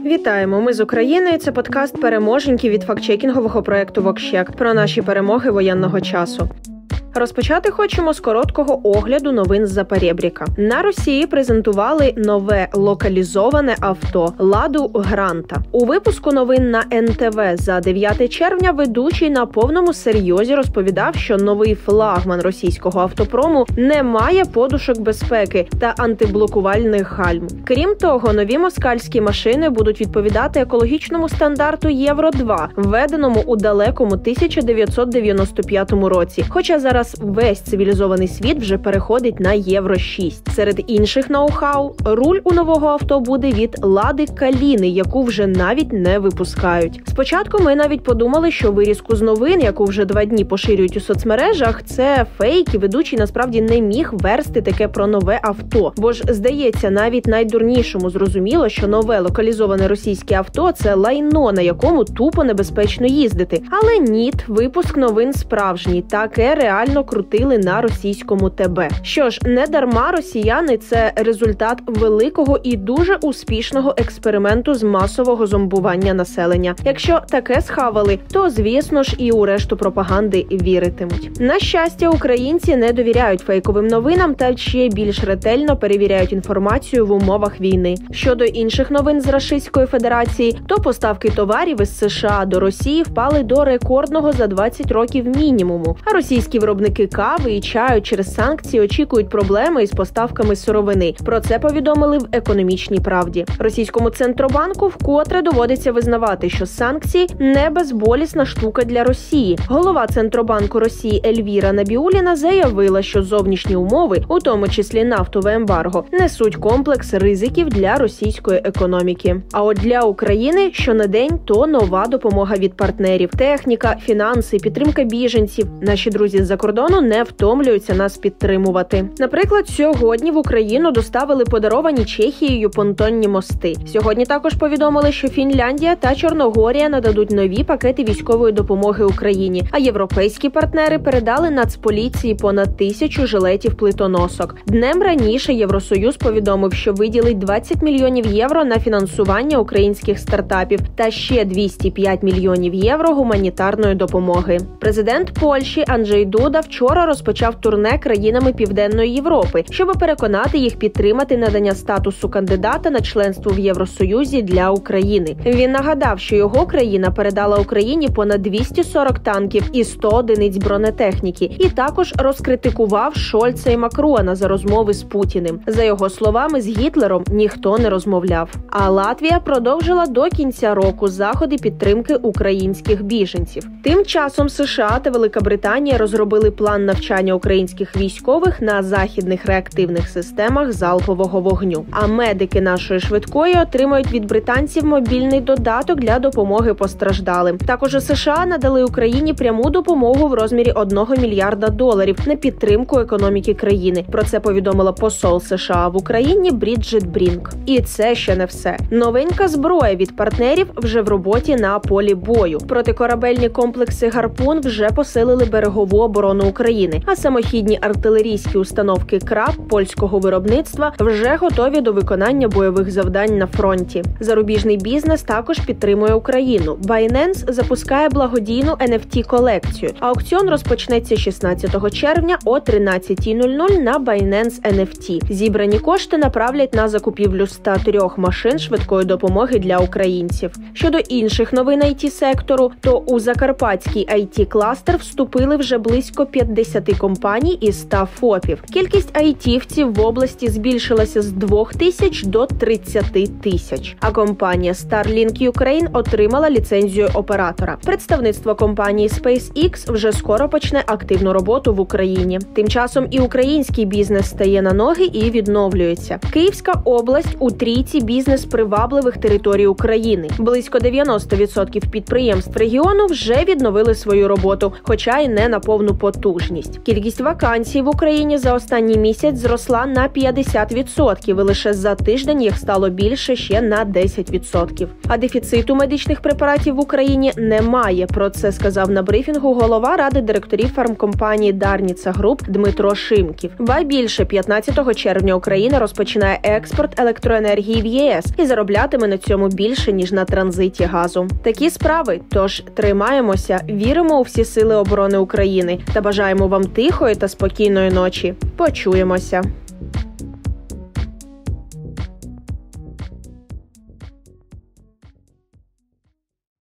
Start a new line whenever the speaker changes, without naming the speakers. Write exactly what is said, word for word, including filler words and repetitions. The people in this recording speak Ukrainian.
Вітаємо! Ми з України. Це подкаст переможеньки від фактчекінгового проєкту «Вокщек» про наші перемоги воєнного часу. Розпочати хочемо з короткого огляду новин з-за перебріка. На Росії презентували нове локалізоване авто «Ладу Гранта». У випуску новин на ен те ве за дев'яте червня ведучий на повному серйозі розповідав, що новий флагман російського автопрому не має подушок безпеки та антиблокувальних гальм. Крім того, нові москальські машини будуть відповідати екологічному стандарту Євро два, введеному у далекому тисяча дев'ятсот дев'яносто п'ятому році. Хоча зараз весь цивілізований світ вже переходить на Євро шість. Серед інших ноу-хау, руль у нового авто буде від Лади Каліни, яку вже навіть не випускають. Спочатку ми навіть подумали, що вирізку з новин, яку вже два дні поширюють у соцмережах, це фейк, і ведучий насправді не міг версти таке про нове авто. Бо ж, здається, навіть найдурнішому зрозуміло, що нове локалізоване російське авто – це лайно, на якому тупо небезпечно їздити. Але ні, випуск новин справжній. Таке реально крутили на російському те бе. Що ж, не дарма росіяни – це результат великого і дуже успішного експерименту з масового зомбування населення. Якщо таке схавали, то, звісно ж, і у решту пропаганди віритимуть. На щастя, українці не довіряють фейковим новинам та ще більш ретельно перевіряють інформацію в умовах війни. Щодо інших новин з Російської Федерації, то поставки товарів із США до Росії впали до рекордного за двадцять років мінімуму, а російські виробники кави і чаю через санкції очікують проблеми із поставками сировини. Про це повідомили в «Економічній правді». Російському Центробанку вкотре доводиться визнавати, що санкції – не безболісна штука для Росії. Голова Центробанку Росії Ельвіра Набіуліна заявила, що зовнішні умови, у тому числі нафтове ембарго, несуть комплекс ризиків для російської економіки. А от для України щонедень то нова допомога від партнерів. Техніка, фінанси, підтримка біженців. Наші друзі з-за кордону не втомлюються нас підтримувати. Наприклад, сьогодні в Україну доставили подаровані Чехією понтонні мости. Сьогодні також повідомили, що Фінляндія та Чорногорія нададуть нові пакети військової допомоги Україні, а європейські партнери передали Нацполіції понад тисячу жилетів-плитоносок. Днем раніше Євросоюз повідомив, що виділить двадцять мільйонів євро на фінансування українських стартапів та ще двісті п'ять мільйонів євро гуманітарної допомоги. Президент Польщі Анджей Дуда вчора розпочав турне країнами Південної Європи, щоб переконати їх підтримати надання статусу кандидата на членство в Євросоюзі для України. Він нагадав, що його країна передала Україні понад двісті сорок танків і сто одиниць бронетехніки, і також розкритикував Шольца і Макрона за розмови з Путіним. За його словами, з Гітлером ніхто не розмовляв. А Латвія продовжила до кінця року заходи підтримки українських біженців. Тим часом США та Велика Британія розробили план навчання українських військових на західних реактивних системах залпового вогню. А медики нашої швидкої отримають від британців мобільний додаток для допомоги постраждалим. Також у США надали Україні пряму допомогу в розмірі одного мільярда доларів на підтримку економіки країни. Про це повідомила посол США в Україні Бріджит Брінк. І це ще не все. Новенька зброя від партнерів вже в роботі на полі бою. Протикорабельні комплекси «Гарпун» вже посилили берегову оборону України, а самохідні артилерійські установки «Краб» польського виробництва вже готові до виконання бойових завдань на фронті. Зарубіжний бізнес також підтримує Україну. Binance запускає благодійну ен еф ті-колекцію. Аукціон розпочнеться шістнадцятого червня о тринадцятій нуль нуль на Binance ен еф ті. Зібрані кошти направлять на закупівлю ста трьох машин швидкої допомоги для українців. Щодо інших новин ай ті-сектору, то у Закарпатський ай ті-кластер вступили вже близько п'ятдесят компаній і ста ФОПів. Кількість айтівців в області збільшилася з двох тисяч до тридцяти тисяч. А компанія Starlink Ukraine отримала ліцензію оператора. Представництво компанії SpaceX вже скоро почне активну роботу в Україні. Тим часом і український бізнес стає на ноги і відновлюється. Київська область у трійці бізнес-привабливих територій України. Близько дев'яносто відсотків підприємств регіону вже відновили свою роботу, хоча й не на повну потужність. потужність. Кількість вакансій в Україні за останній місяць зросла на п'ятдесят відсотків, і лише за тиждень їх стало більше ще на десять відсотків. А дефіциту медичних препаратів в Україні немає. Про це сказав на брифінгу голова ради директорів фармкомпанії Дарніца Груп Дмитро Шимків. Ба більше, п'ятнадцятого червня Україна розпочинає експорт електроенергії в ЄС і зароблятиме на цьому більше, ніж на транзиті газу. Такі справи. Тож тримаємося, віримо у всі сили оборони України та бажаємо вам тихої та спокійної ночі. Почуємося.